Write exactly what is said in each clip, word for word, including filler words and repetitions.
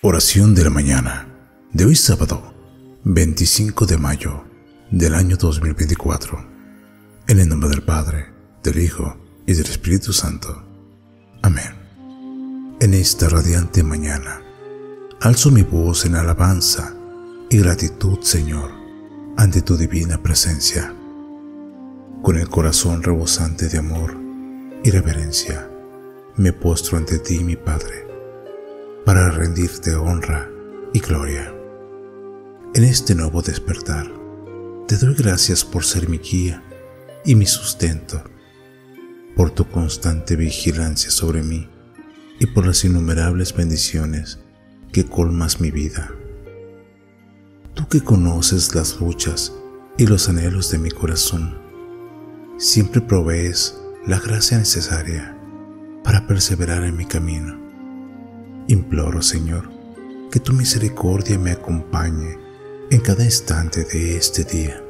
Oración de la mañana de hoy sábado veinticinco de mayo del año dos mil veinticuatro. En el nombre del Padre, del Hijo y del Espíritu Santo. Amén. En esta radiante mañana alzo mi voz en alabanza y gratitud, Señor, ante tu divina presencia. Con el corazón rebosante de amor y reverencia, me postro ante ti, mi Padre, para rendirte honra y gloria. En este nuevo despertar, te doy gracias por ser mi guía y mi sustento, por tu constante vigilancia sobre mí y por las innumerables bendiciones que colmas mi vida. Tú que conoces las luchas y los anhelos de mi corazón, siempre provees la gracia necesaria para perseverar en mi camino. Imploro, Señor, que tu misericordia me acompañe en cada instante de este día.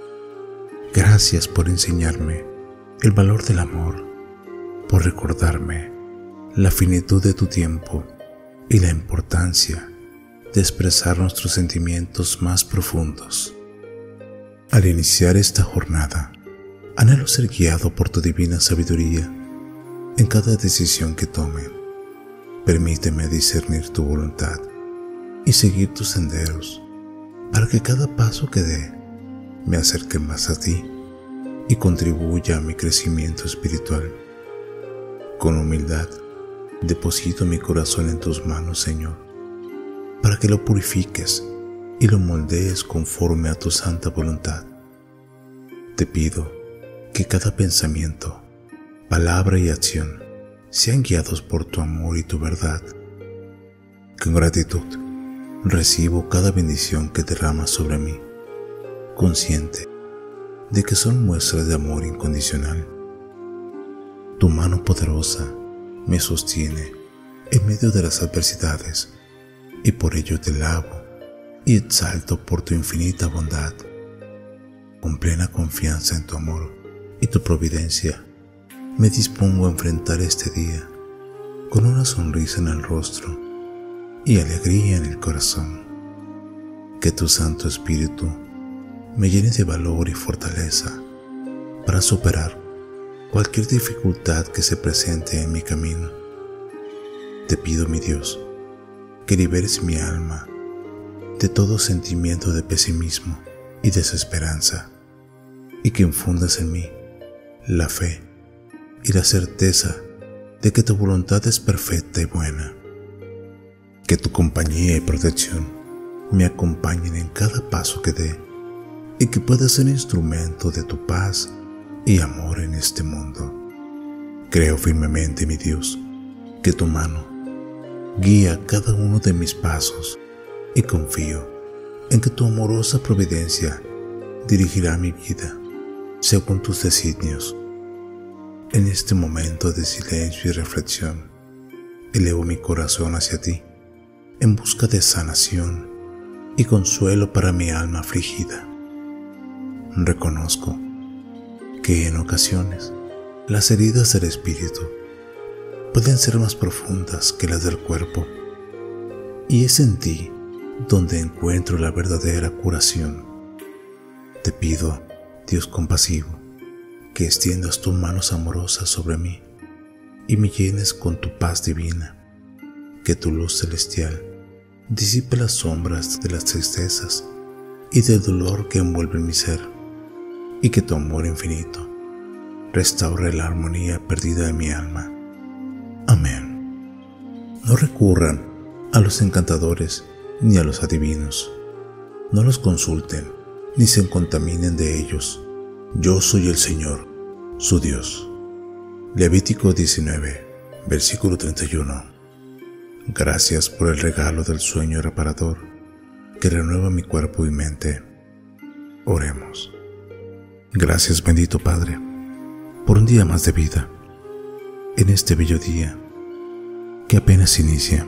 Gracias por enseñarme el valor del amor, por recordarme la finitud de tu tiempo y la importancia de expresar nuestros sentimientos más profundos. Al iniciar esta jornada, anhelo ser guiado por tu divina sabiduría en cada decisión que tome. Permíteme discernir tu voluntad y seguir tus senderos, para que cada paso que dé me acerque más a ti y contribuya a mi crecimiento espiritual. Con humildad, deposito mi corazón en tus manos, Señor, para que lo purifiques y lo moldees conforme a tu santa voluntad. Te pido que cada pensamiento, palabra y acción sean guiados por tu amor y tu verdad. Con gratitud recibo cada bendición que derramas sobre mí, consciente de que son muestras de amor incondicional. Tu mano poderosa me sostiene en medio de las adversidades y por ello te alabo y exalto por tu infinita bondad. Con plena confianza en tu amor y tu providencia, me dispongo a enfrentar este día con una sonrisa en el rostro y alegría en el corazón. Que tu Santo Espíritu me llene de valor y fortaleza para superar cualquier dificultad que se presente en mi camino. Te pido, mi Dios, que liberes mi alma de todo sentimiento de pesimismo y desesperanza y que infundas en mí la fe y la certeza de que tu voluntad es perfecta y buena. Que tu compañía y protección me acompañen en cada paso que dé y que pueda ser instrumento de tu paz y amor en este mundo. Creo firmemente, mi Dios, que tu mano guía cada uno de mis pasos y confío en que tu amorosa providencia dirigirá mi vida según tus designios. En este momento de silencio y reflexión, elevo mi corazón hacia ti en busca de sanación y consuelo para mi alma afligida. Reconozco que en ocasiones las heridas del espíritu pueden ser más profundas que las del cuerpo, y es en ti donde encuentro la verdadera curación. Te pido, Dios compasivo, que extiendas tus manos amorosas sobre mí y me llenes con tu paz divina, que tu luz celestial disipe las sombras de las tristezas y del dolor que envuelve mi ser, y que tu amor infinito restaure la armonía perdida de mi alma. Amén. No recurran a los encantadores ni a los adivinos. No los consulten ni se contaminen de ellos. Yo soy el Señor, su Dios. Levítico diecinueve, versículo treinta y uno. Gracias por el regalo del sueño reparador que renueva mi cuerpo y mente. Oremos. Gracias, bendito Padre, por un día más de vida, en este bello día que apenas inicia.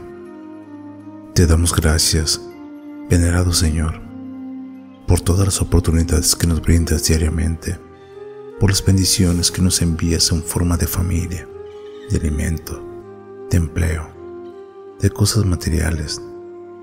Te damos gracias, venerado Señor, por todas las oportunidades que nos brindas diariamente, por las bendiciones que nos envías en forma de familia, de alimento, de empleo, de cosas materiales,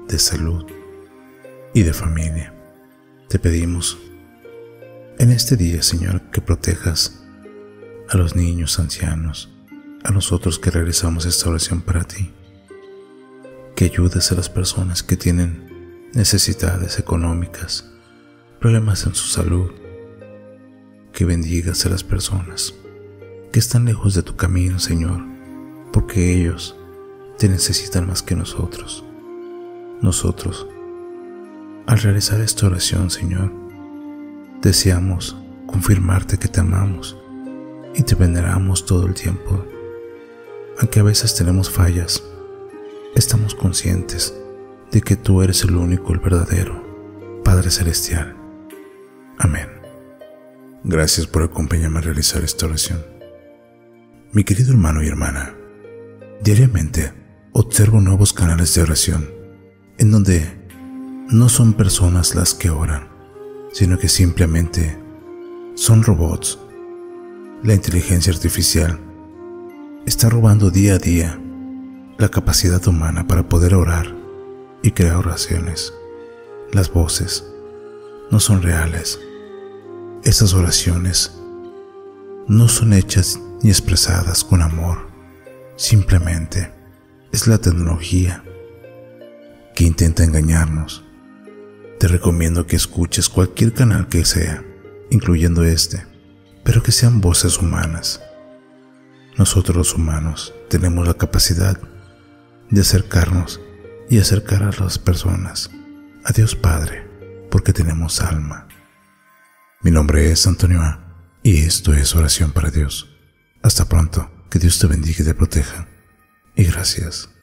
de salud y de familia. Te pedimos en este día, Señor, que protejas a los niños, ancianos, a nosotros que realizamos esta oración para ti, que ayudes a las personas que tienen necesidades económicas, problemas en su salud, que bendigas a las personas que están lejos de tu camino, Señor, porque ellos te necesitan más que nosotros. Nosotros, al realizar esta oración, Señor, deseamos confirmarte que te amamos y te veneramos todo el tiempo. Aunque a veces tenemos fallas, estamos conscientes de que tú eres el único, el verdadero Padre Celestial. Amén. Gracias por acompañarme a realizar esta oración. Mi querido hermano y hermana, diariamente observo nuevos canales de oración en donde no son personas las que oran, sino que simplemente son robots. La inteligencia artificial está robando día a día la capacidad humana para poder orar y crear oraciones. Las voces no son reales. Esas oraciones no son hechas ni expresadas con amor. Simplemente es la tecnología que intenta engañarnos. Te recomiendo que escuches cualquier canal que sea, incluyendo este, pero que sean voces humanas. Nosotros los humanos tenemos la capacidad de acercarnos y acercar a las personas a Dios Padre, porque tenemos alma. Mi nombre es Antonio A. y esto es Oración para Dios. Hasta pronto, que Dios te bendiga y te proteja. Y gracias.